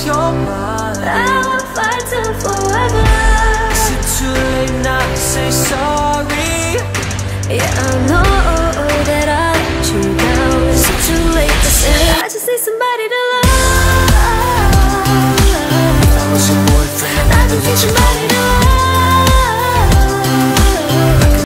lost your mind. I will fight till forever. Is it too late now to say sorry? Yeah, I know that I let you down. Is it too late to say? I just need somebody to love. If I was your boyfriend, I just need somebody